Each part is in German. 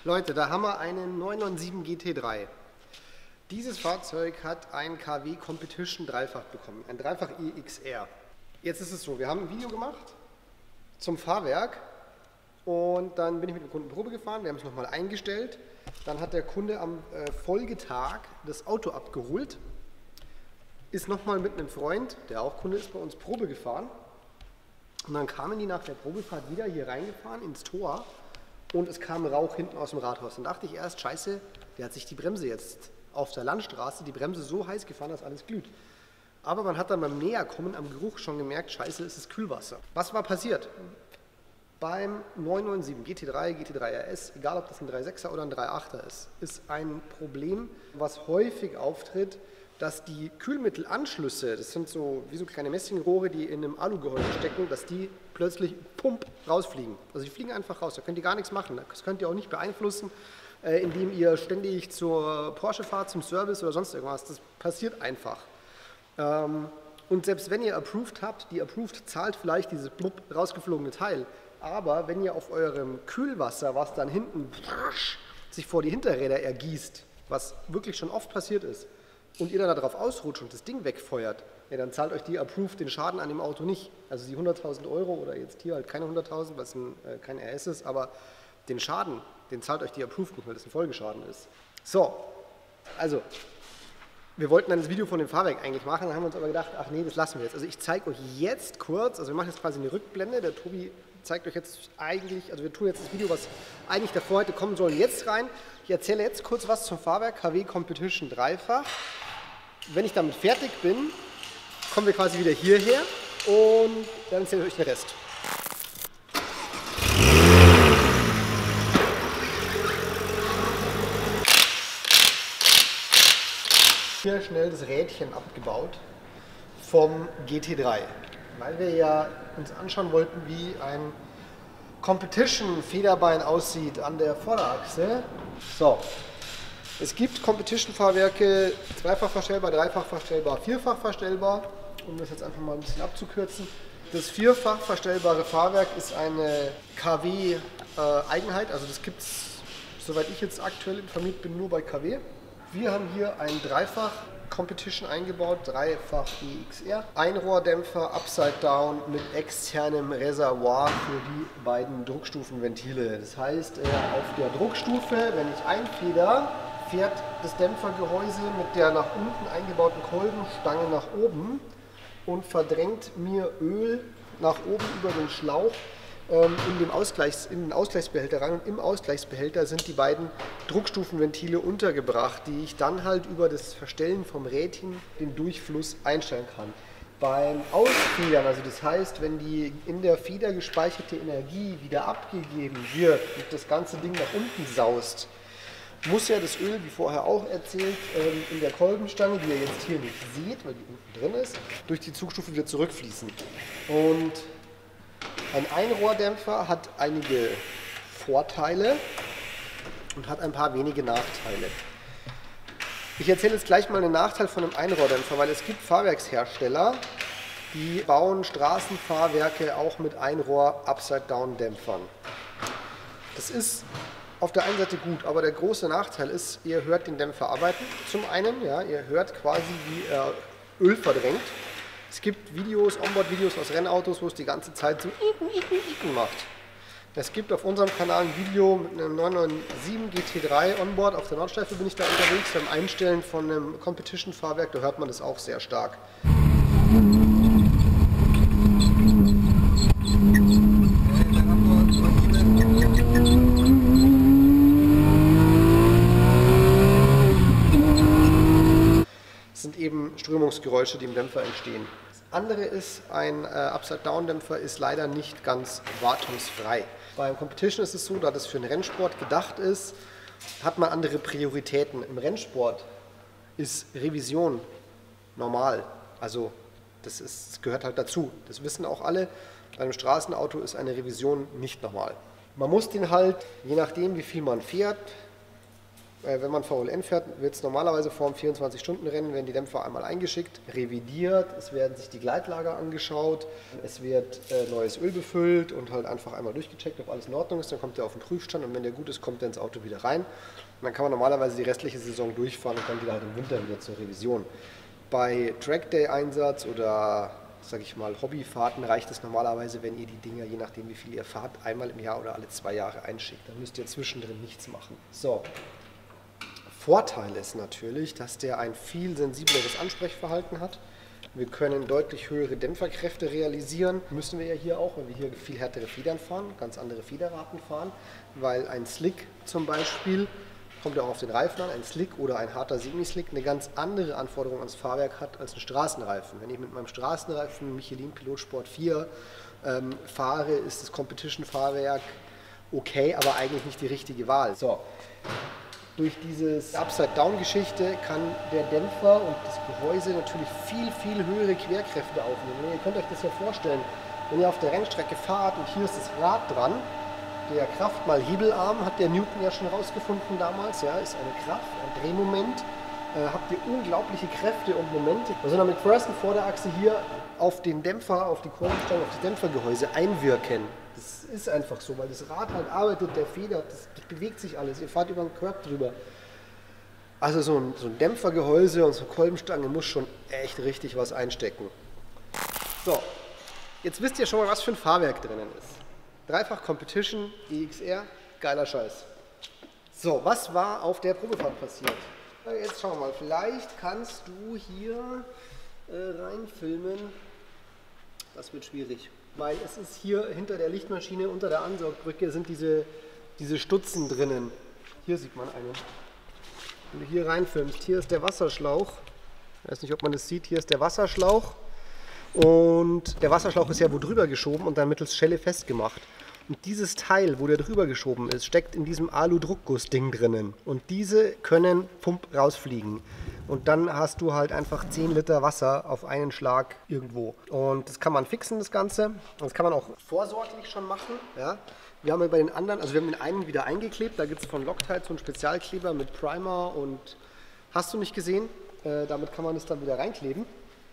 Leute, da haben wir einen 997 GT3. Dieses Fahrzeug hat ein KW Competition Dreifach bekommen, ein Dreifach EXR. Jetzt ist es so, wir haben ein Video gemacht zum Fahrwerk und dann bin ich mit dem Kunden Probe gefahren, wir haben es nochmal eingestellt. Dann hat der Kunde am Folgetag das Auto abgeholt, ist nochmal mit einem Freund, der auch Kunde ist, bei uns Probe gefahren. Und dann kamen die nach der Probefahrt wieder hier reingefahren ins Tor und es kam Rauch hinten aus dem Rathaus. Dann dachte ich erst, scheiße, der hat sich die Bremse jetzt auf der Landstraße, die Bremse so heiß gefahren, dass alles glüht. Aber man hat dann beim Näherkommen am Geruch schon gemerkt, scheiße, es ist Kühlwasser. Was war passiert? Beim 997 GT3, GT3 RS, egal ob das ein 3.6er oder ein 3.8er ist ein Problem, was häufig auftritt, dass die Kühlmittelanschlüsse, das sind so wie so kleine Messingrohre, die in einem Alugehäuse stecken, dass die plötzlich pump rausfliegen. Also die fliegen einfach raus, da könnt ihr gar nichts machen, das könnt ihr auch nicht beeinflussen, indem ihr ständig zur Porsche fahrt, zum Service oder sonst irgendwas. Das passiert einfach. Und selbst wenn ihr Approved habt, die Approved zahlt vielleicht dieses blub rausgeflogene Teil, aber wenn ihr auf eurem Kühlwasser, was dann hinten sich vor die Hinterräder ergießt, was wirklich schon oft passiert ist, und ihr dann darauf ausrutscht und das Ding wegfeuert, ja, dann zahlt euch die Approved den Schaden an dem Auto nicht. Also die 100.000 Euro oder jetzt hier halt keine 100.000, weil es kein RS ist, aber den Schaden, den zahlt euch die Approved nicht, weil das ein Folgeschaden ist. So, also wir wollten dann das Video von dem Fahrwerk eigentlich machen, dann haben wir uns aber gedacht, ach nee, das lassen wir jetzt. Also ich zeige euch jetzt kurz, also wir machen jetzt quasi eine Rückblende, der Tobi zeigt euch jetzt eigentlich, also wir tun jetzt das Video, was eigentlich davor hätte kommen sollen, jetzt rein. Ich erzähle jetzt kurz was zum Fahrwerk, KW Competition Dreifach. Wenn ich damit fertig bin, kommen wir quasi wieder hierher und dann erzähle ich euch den Rest. Hier schnell das Rädchen abgebaut vom GT3, weil wir ja uns anschauen wollten, wie ein Competition-Federbein aussieht an der Vorderachse. So, es gibt Competition-Fahrwerke, zweifach verstellbar, dreifach verstellbar, vierfach verstellbar, um das jetzt einfach mal ein bisschen abzukürzen. Das vierfach verstellbare Fahrwerk ist eine KW-Eigenheit, also das gibt es, soweit ich jetzt aktuell informiert bin, nur bei KW. Wir haben hier ein Dreifach Competition eingebaut, Dreifach EXR. Einrohrdämpfer Upside Down mit externem Reservoir für die beiden Druckstufenventile. Das heißt, auf der Druckstufe, wenn ich einfeder, fährt das Dämpfergehäuse mit der nach unten eingebauten Kolbenstange nach oben und verdrängt mir Öl nach oben über den Schlauch in den Ausgleichsbehälter rein, und im Ausgleichsbehälter sind die beiden Druckstufenventile untergebracht, die ich dann halt über das Verstellen vom Rädchen den Durchfluss einstellen kann. Beim Ausfedern, also das heißt, wenn die in der Feder gespeicherte Energie wieder abgegeben wird und das ganze Ding nach unten saust, muss ja das Öl, wie vorher auch erzählt, in der Kolbenstange, die ihr jetzt hier nicht seht, weil die unten drin ist, durch die Zugstufe wieder zurückfließen. Und ein Einrohrdämpfer hat einige Vorteile und hat ein paar wenige Nachteile. Ich erzähle jetzt gleich mal einen Nachteil von einem Einrohrdämpfer, weil es gibt Fahrwerkshersteller, die bauen Straßenfahrwerke auch mit Einrohr-Upside-Down-Dämpfern. Das ist auf der einen Seite gut, aber der große Nachteil ist, ihr hört den Dämpfer arbeiten. Zum einen, ja, ihr hört quasi, wie er Öl verdrängt. Es gibt Videos, Onboard-Videos aus Rennautos, wo es die ganze Zeit so macht. Es gibt auf unserem Kanal ein Video mit einem 997 GT3 Onboard. Auf der Nordschleife bin ich da unterwegs. Beim Einstellen von einem Competition-Fahrwerk, da hört man das auch sehr stark. Sind eben Strömungsgeräusche, die im Dämpfer entstehen. Das andere ist, ein Upside-Down-Dämpfer ist leider nicht ganz wartungsfrei. Beim Competition ist es so, da das für den Rennsport gedacht ist, hat man andere Prioritäten. Im Rennsport ist Revision normal, also das gehört halt dazu. Das wissen auch alle. Bei einem Straßenauto ist eine Revision nicht normal. Man muss den halt, je nachdem wie viel man fährt, Wenn man VLN fährt, wird es normalerweise vor dem 24-Stunden-Rennen, werden die Dämpfer einmal eingeschickt, revidiert, es werden sich die Gleitlager angeschaut, es wird neues Öl befüllt und halt einfach einmal durchgecheckt, ob alles in Ordnung ist, dann kommt der auf den Prüfstand und wenn der gut ist, kommt er ins Auto wieder rein. Und dann kann man normalerweise die restliche Saison durchfahren und dann wieder halt im Winter wieder zur Revision. Bei Trackday-Einsatz oder, sag ich mal, Hobbyfahrten reicht es normalerweise, wenn ihr die Dinger, je nachdem wie viel ihr fahrt, einmal im Jahr oder alle 2 Jahre einschickt. Dann müsst ihr zwischendrin nichts machen. So. Vorteil ist natürlich, dass der ein viel sensibleres Ansprechverhalten hat. Wir können deutlich höhere Dämpferkräfte realisieren. Müssen wir ja hier auch, weil wir hier viel härtere Federn fahren, ganz andere Federraten fahren, weil ein Slick zum Beispiel, kommt ja auch auf den Reifen an, ein Slick oder ein harter Semislick eine ganz andere Anforderung ans Fahrwerk hat als ein Straßenreifen. Wenn ich mit meinem Straßenreifen Michelin Pilot Sport 4 fahre, ist das Competition-Fahrwerk okay, aber eigentlich nicht die richtige Wahl. So. Durch diese Upside-Down-Geschichte kann der Dämpfer und das Gehäuse natürlich viel, viel höhere Querkräfte aufnehmen. Ihr könnt euch das ja vorstellen, wenn ihr auf der Rennstrecke fahrt und hier ist das Rad dran, der Kraft mal Hebelarm, hat der Newton ja schon rausgefunden damals, ja, ist eine Kraft, ein Drehmoment, habt ihr unglaubliche Kräfte und Momente. Also dann mit McPherson vor der Achse hier auf den Dämpfer, auf die Kolbenstange, auf das Dämpfergehäuse einwirken. Das ist einfach so, weil das Rad halt arbeitet, der Feder, das bewegt sich alles, ihr fahrt über den Curb drüber. Also so ein Dämpfergehäuse und so eine Kolbenstange muss schon echt richtig was einstecken. So, jetzt wisst ihr schon mal, was für ein Fahrwerk drinnen ist. Dreifach Competition, EXR, geiler Scheiß. So, was war auf der Probefahrt passiert? Jetzt schauen wir mal, vielleicht kannst du hier reinfilmen. Das wird schwierig, weil es ist hier hinter der Lichtmaschine, unter der Ansaugbrücke sind diese Stutzen drinnen. Hier sieht man eine. Wenn du hier reinfilmst, hier ist der Wasserschlauch. Ich weiß nicht, ob man das sieht, hier ist der Wasserschlauch. Und der Wasserschlauch ist ja wo drüber geschoben und dann mittels Schelle festgemacht. Und dieses Teil, wo der drüber geschoben ist, steckt in diesem Alu-Druckguss-Ding drinnen. Und diese können pump rausfliegen. Und dann hast du halt einfach 10 Liter Wasser auf einen Schlag irgendwo. Und das kann man fixen, das Ganze. Das kann man auch vorsorglich schon machen. Ja. Wir haben ja bei den anderen, also wir haben den einen wieder eingeklebt. Da gibt es von Loctite so einen Spezialkleber mit Primer und hast du nicht gesehen? Damit kann man es dann wieder reinkleben.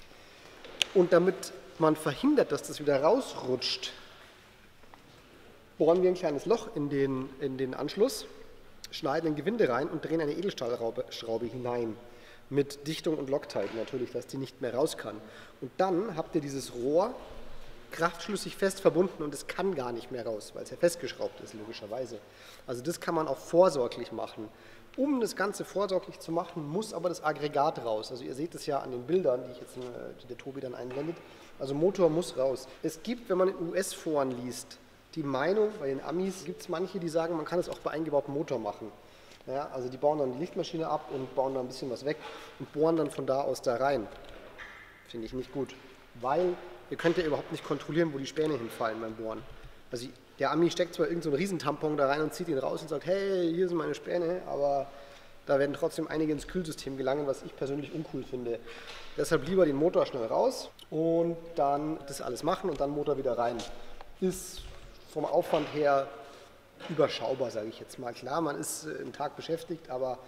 Und damit man verhindert, dass das wieder rausrutscht, bohren wir ein kleines Loch in den Anschluss, schneiden ein Gewinde rein und drehen eine Edelstahlschraube hinein. Mit Dichtung und Loctite natürlich, dass die nicht mehr raus kann. Und dann habt ihr dieses Rohr kraftschlüssig fest verbunden und es kann gar nicht mehr raus, weil es ja festgeschraubt ist, logischerweise. Also das kann man auch vorsorglich machen. Um das Ganze vorsorglich zu machen, muss aber das Aggregat raus. Also ihr seht es ja an den Bildern, die der Tobi dann einblendet. Also Motor muss raus. Es gibt, wenn man in US-Foren liest, die Meinung, bei den Amis gibt es manche, die sagen, man kann es auch bei eingebautem Motor machen. Ja, also die bauen dann die Lichtmaschine ab und bauen da ein bisschen was weg und bohren dann von da aus da rein. Finde ich nicht gut, weil ihr könnt ja überhaupt nicht kontrollieren, wo die Späne hinfallen beim Bohren. Also der Ami steckt zwar irgendeinen so Riesentampon da rein und zieht ihn raus und sagt, hey, hier sind meine Späne, aber da werden trotzdem einige ins Kühlsystem gelangen, was ich persönlich uncool finde. Deshalb lieber den Motor schnell raus und dann das alles machen und dann Motor wieder rein. Ist vom Aufwand her überschaubar, sage ich jetzt mal. Klar, man ist einen Tag beschäftigt, aber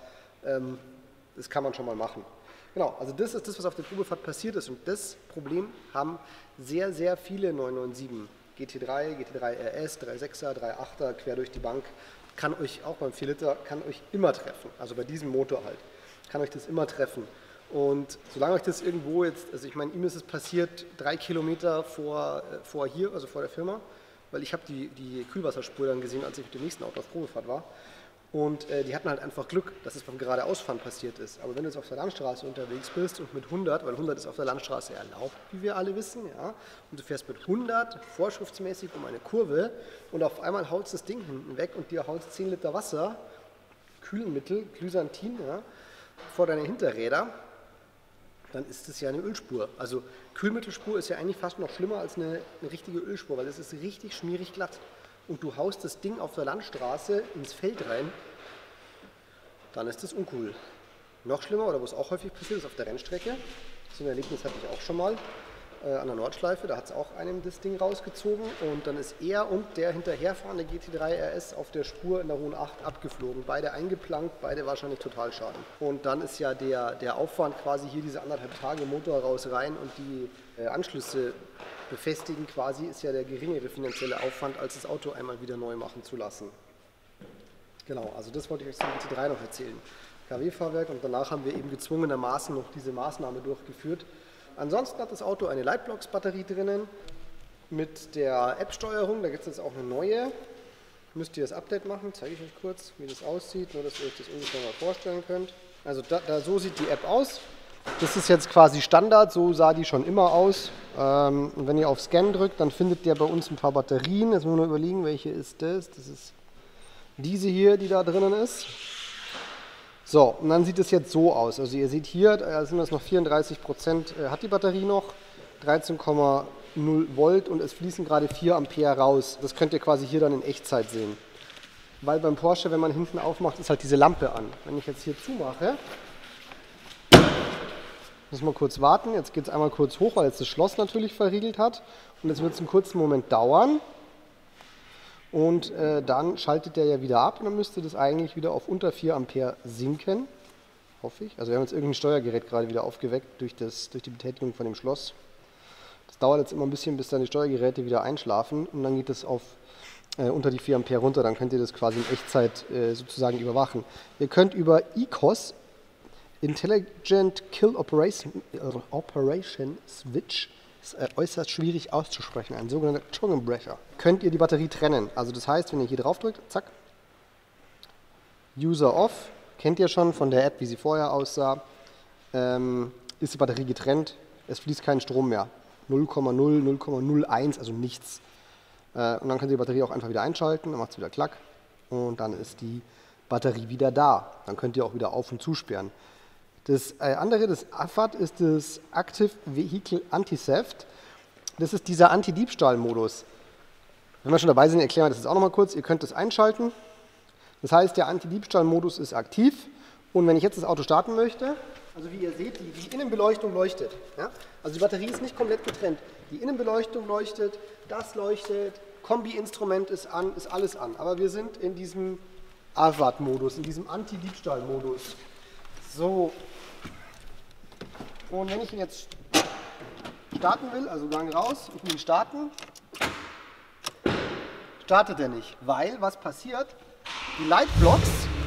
das kann man schon mal machen. Genau, also das ist das, was auf der Probefahrt passiert ist. Und das Problem haben sehr, sehr viele 997. GT3, GT3 RS, 3.6er, 3.8er, quer durch die Bank. Kann euch auch beim 4 Liter, kann euch immer treffen. Also bei diesem Motor halt. Kann euch das immer treffen. Und solange euch das irgendwo jetzt, also ich meine, ihm ist es passiert 3 Kilometer vor hier, also vor der Firma, weil ich habe die Kühlwasserspur dann gesehen, als ich mit dem nächsten Auto auf Probefahrt war. Und die hatten halt einfach Glück, dass es beim Geradeausfahren passiert ist. Aber wenn du jetzt auf der Landstraße unterwegs bist und mit 100, weil 100 ist auf der Landstraße erlaubt, wie wir alle wissen, ja, und du fährst mit 100 vorschriftsmäßig um eine Kurve und auf einmal haut das Ding hinten weg und dir haut 10 Liter Wasser, Kühlmittel, Glysantin, ja, vor deine Hinterräder, dann ist es ja eine Ölspur. Also Kühlmittelspur ist ja eigentlich fast noch schlimmer als eine richtige Ölspur, weil es ist richtig schmierig glatt. Und du haust das Ding auf der Landstraße ins Feld rein, dann ist das uncool. Noch schlimmer, oder wo es auch häufig passiert, ist auf der Rennstrecke. So ein Erlebnis hatte ich auch schon mal. an der Nordschleife, da hat es auch einem das Ding rausgezogen und dann ist er und der hinterherfahrende GT3 RS auf der Spur in der Hohen 8 abgeflogen. Beide eingeplankt, beide wahrscheinlich total Schaden. Und dann ist ja der Aufwand quasi hier diese 1,5 Tage Motor raus rein und die Anschlüsse befestigen quasi, ist ja der geringere finanzielle Aufwand, als das Auto einmal wieder neu machen zu lassen. Genau, also das wollte ich euch zum GT3 noch erzählen. KW-Fahrwerk und danach haben wir eben gezwungenermaßen noch diese Maßnahme durchgeführt. Ansonsten hat das Auto eine Lightblocks-Batterie drinnen mit der App-Steuerung. Da gibt es jetzt auch eine neue. Müsst ihr das Update machen, zeige ich euch kurz, wie das aussieht, nur dass ihr euch das ungefähr mal vorstellen könnt. Also so sieht die App aus. Das ist jetzt quasi Standard, so sah die schon immer aus. Und wenn ihr auf Scan drückt, dann findet ihr bei uns ein paar Batterien. Jetzt müssen wir nur überlegen, welche ist das. Das ist diese hier, die da drinnen ist. So, und dann sieht es jetzt so aus. Also ihr seht hier, da sind das noch 34%, hat die Batterie noch, 13,0 Volt und es fließen gerade 4 Ampere raus. Das könnt ihr quasi hier dann in Echtzeit sehen. Weil beim Porsche, wenn man hinten aufmacht, ist halt diese Lampe an. Wenn ich jetzt hier zumache, muss man kurz warten. Jetzt geht es einmal kurz hoch, weil jetzt das Schloss natürlich verriegelt hat. Und jetzt wird es einen kurzen Moment dauern. Und dann schaltet der ja wieder ab und dann müsste das eigentlich wieder auf unter 4 Ampere sinken, hoffe ich. Also wir haben jetzt irgendein Steuergerät gerade wieder aufgeweckt durch die Betätigung von dem Schloss. Das dauert jetzt immer ein bisschen, bis dann die Steuergeräte wieder einschlafen und dann geht es auf unter die 4 Ampere runter. Dann könnt ihr das quasi in Echtzeit sozusagen überwachen. Ihr könnt über ICOS, Intelligent Kill Operation Switch, ist äußerst schwierig auszusprechen, ein sogenannter Zungenbrecher. Könnt ihr die Batterie trennen. Also das heißt, wenn ihr hier drauf drückt, zack, User Off, kennt ihr schon von der App, wie sie vorher aussah, ist die Batterie getrennt, es fließt kein Strom mehr. 0,0, 0,01, also nichts. Und dann könnt ihr die Batterie auch einfach wieder einschalten, dann macht es wieder Klack und dann ist die Batterie wieder da. Dann könnt ihr auch wieder auf- und zusperren. Das andere, das AFAT, ist das Active Vehicle Anti-Theft. Das ist dieser Anti-Diebstahl-Modus. Wenn wir schon dabei sind, erklären wir das jetzt auch nochmal kurz. Ihr könnt das einschalten. Das heißt, der Anti-Diebstahl-Modus ist aktiv. Und wenn ich jetzt das Auto starten möchte, also wie ihr seht, die Innenbeleuchtung leuchtet. Ja? Also die Batterie ist nicht komplett getrennt. Die Innenbeleuchtung leuchtet, das leuchtet, Kombi-Instrument ist an, ist alles an. Aber wir sind in diesem AFAT-Modus, in diesem Anti-Diebstahl-Modus. So. Und wenn ich ihn jetzt starten will, also Gang raus, ich will ihn starten, startet er nicht, weil was passiert? Die Lightblocks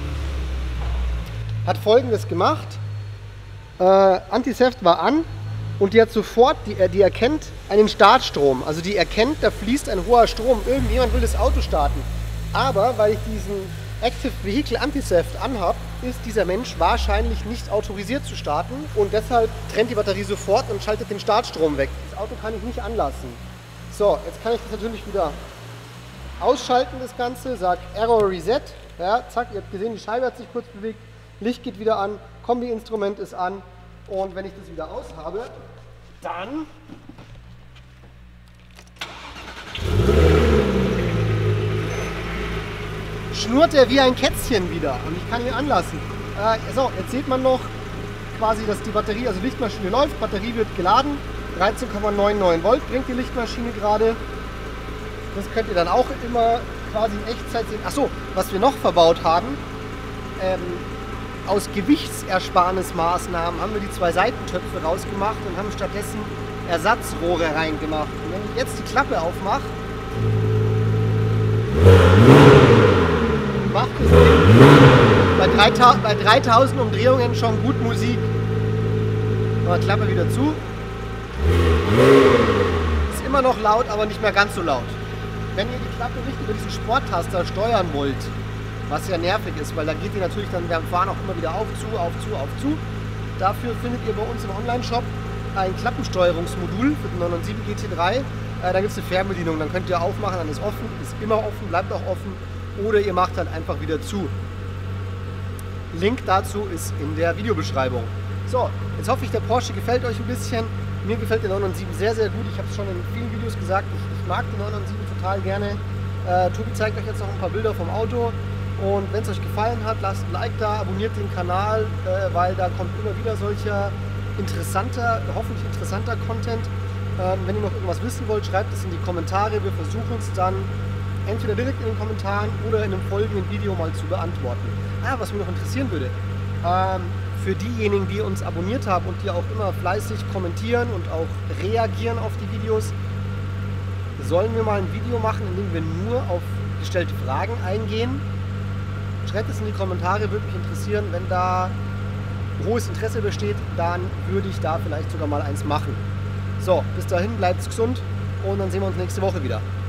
hat Folgendes gemacht, Anti-Theft war an und die hat sofort, die erkennt einen Startstrom, also die erkennt, da fließt ein hoher Strom, irgendjemand will das Auto starten, aber weil ich diesen Active Vehicle Anti-Theft anhabe, ist dieser Mensch wahrscheinlich nicht autorisiert zu starten und deshalb trennt die Batterie sofort und schaltet den Startstrom weg. Das Auto kann ich nicht anlassen. So, jetzt kann ich das natürlich wieder ausschalten, das Ganze, sage Error Reset, ja, zack, ihr habt gesehen, die Scheibe hat sich kurz bewegt, Licht geht wieder an, Kombi-Instrument ist an und wenn ich das wieder aus habe, dann schnurrt er wie ein Kätzchen wieder und ich kann ihn anlassen. So, jetzt sieht man noch quasi, dass die Batterie, also Lichtmaschine läuft, Batterie wird geladen, 13,99 Volt bringt die Lichtmaschine gerade. Das könnt ihr dann auch immer quasi in Echtzeit sehen. Achso, was wir noch verbaut haben, aus Gewichtsersparnismaßnahmen haben wir die 2 Seitentöpfe rausgemacht und haben stattdessen Ersatzrohre reingemacht. Und wenn ich jetzt die Klappe aufmache, macht es bei 3000 Umdrehungen schon gut Musik. Aber Klappe wieder zu. Ist immer noch laut, aber nicht mehr ganz so laut. Wenn ihr die Klappe nicht über diesen Sporttaster steuern wollt, was ja nervig ist, weil da geht die natürlich dann beim Fahren auch immer wieder auf, zu, auf, zu, auf, zu. Dafür findet ihr bei uns im Online-Shop ein Klappensteuerungsmodul für den 997 GT3. Da gibt es eine Fernbedienung, dann könnt ihr aufmachen, dann ist offen, ist immer offen, bleibt auch offen. Oder ihr macht dann einfach wieder zu. Link dazu ist in der Videobeschreibung. So, jetzt hoffe ich, der Porsche gefällt euch ein bisschen. Mir gefällt der 997 sehr, sehr gut. Ich habe es schon in vielen Videos gesagt, ich mag den 997 total gerne. Tobi zeigt euch jetzt noch ein paar Bilder vom Auto. Und wenn es euch gefallen hat, lasst ein Like da, abonniert den Kanal, weil da kommt immer wieder solcher interessanter, hoffentlich interessanter Content. Wenn ihr noch irgendwas wissen wollt, schreibt es in die Kommentare. Wir versuchen es dann entweder direkt in den Kommentaren oder in einem folgenden Video mal zu beantworten. Was mich noch interessieren würde, für diejenigen, die uns abonniert haben und die auch immer fleißig kommentieren und auch reagieren auf die Videos, sollen wir mal ein Video machen, in dem wir nur auf gestellte Fragen eingehen? Schreibt es in die Kommentare, würde mich interessieren. Wenn da hohes Interesse besteht, dann würde ich da vielleicht sogar mal eins machen. So, bis dahin, bleibt gesund und dann sehen wir uns nächste Woche wieder.